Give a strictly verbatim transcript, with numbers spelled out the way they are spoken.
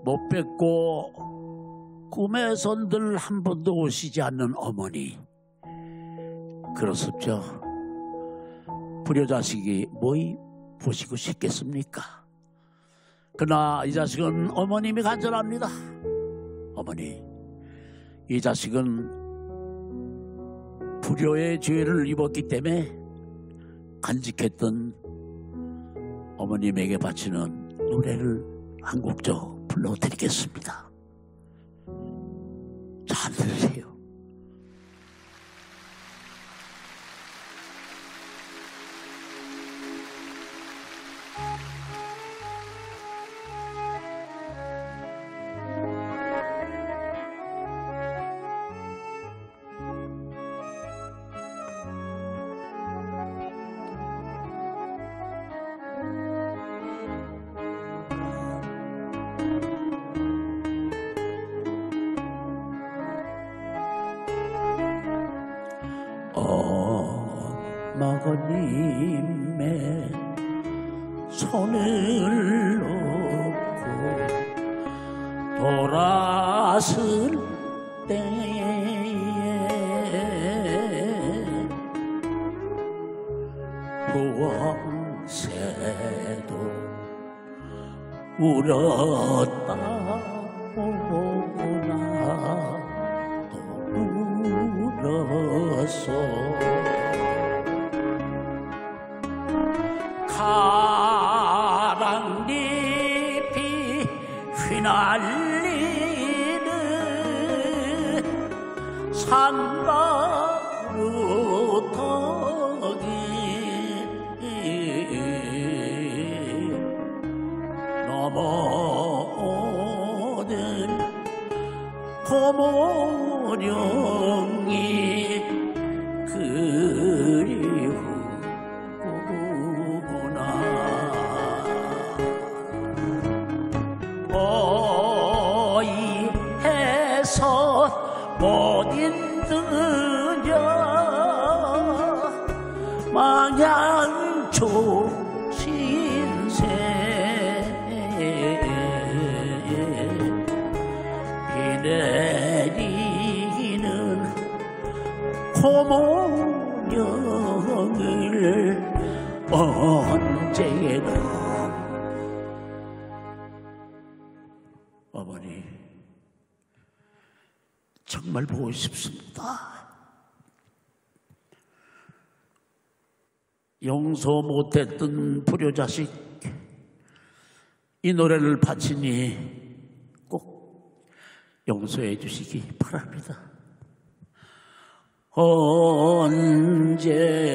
못 뵙고 꿈에선들 한 번도 오시지 않는 어머니, 그렇습죠? 불효자식이 뭐이 보시고 싶겠습니까? 그러나 이 자식은 어머님이 간절합니다. 어머니, 이 자식은 불효의 죄를 입었기 때문에 간직했던 어머님에게 바치는 노래를 한 곡 불러드리겠습니다. 잘 들으세요. 어머님의 손을 놓고 돌아설 때에 부엉새도 울었다 오구나 또 울었어. 가랑잎이 휘날리는 산마루턱이 넘어오는 고모령이 그리우구나. 어이해서 못 힘드냐 망양초 신세 비 내리는 고모령을 언제나. 어머니, 정말 보고 싶습니다. 용서 못했던 불효자식, 이 노래를 바치니 꼭 용서해 주시기 바랍니다. 언제